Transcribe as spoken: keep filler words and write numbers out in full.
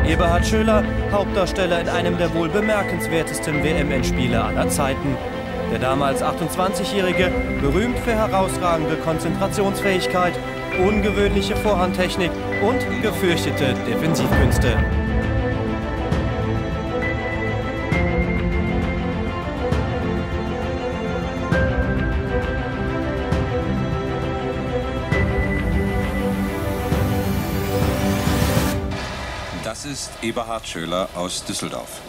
Eberhard Schöler, Hauptdarsteller in einem der wohl bemerkenswertesten W M-Endspiele aller Zeiten. Der damals achtundzwanzigjährige, berühmt für herausragende Konzentrationsfähigkeit, ungewöhnliche Vorhandtechnik und gefürchtete Defensivkünste. Das ist Eberhard Schöler aus Düsseldorf.